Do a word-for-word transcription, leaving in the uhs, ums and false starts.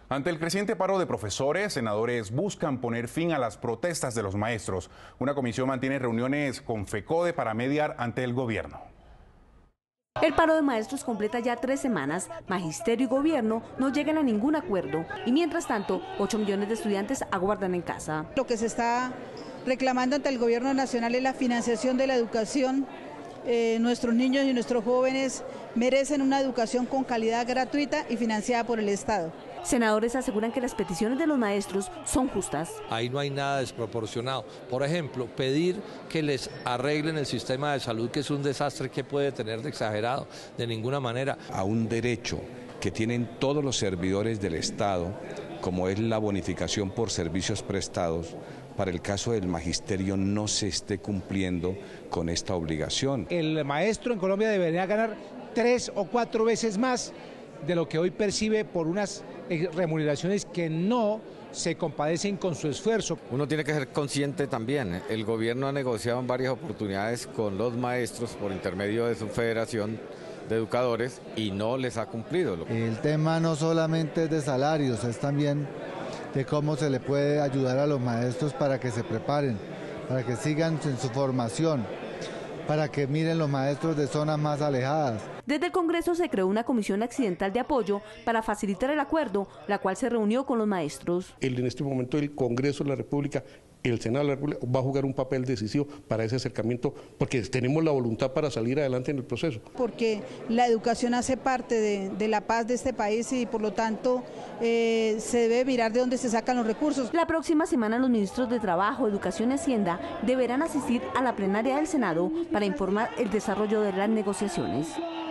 Ante el creciente paro de profesores, senadores buscan poner fin a las protestas de los maestros. Una comisión mantiene reuniones con FECODE para mediar ante el gobierno. El paro de maestros completa ya tres semanas. Magisterio y gobierno no llegan a ningún acuerdo. Y mientras tanto, ocho millones de estudiantes aguardan en casa. Lo que se está reclamando ante el gobierno nacional es la financiación de la educación. Eh, nuestros niños y nuestros jóvenes merecen una educación con calidad, gratuita y financiada por el Estado. Senadores aseguran que las peticiones de los maestros son justas. Ahí no hay nada desproporcionado. Por ejemplo, pedir que les arreglen el sistema de salud, que es un desastre que puede tener de exagerado, de ninguna manera. A un derecho que tienen todos los servidores del Estado, como es la bonificación por servicios prestados, para el caso del magisterio no se esté cumpliendo con esta obligación. El maestro en Colombia debería ganar tres o cuatro veces más de lo que hoy percibe por unas remuneraciones que no se compadecen con su esfuerzo. Uno tiene que ser consciente también, el gobierno ha negociado en varias oportunidades con los maestros por intermedio de su federación de educadores y no les ha cumplido. El tema no solamente es de salarios, es también de cómo se le puede ayudar a los maestros para que se preparen, para que sigan en su formación, para que miren los maestros de zonas más alejadas. Desde el Congreso se creó una comisión accidental de apoyo para facilitar el acuerdo, la cual se reunió con los maestros. En este momento el Congreso de la República, el Senado de la República va a jugar un papel decisivo para ese acercamiento, porque tenemos la voluntad para salir adelante en el proceso. Porque la educación hace parte de, de la paz de este país y por lo tanto eh, se debe mirar de dónde se sacan los recursos. La próxima semana los ministros de Trabajo, Educación y Hacienda deberán asistir a la plenaria del Senado para informar el desarrollo de las negociaciones.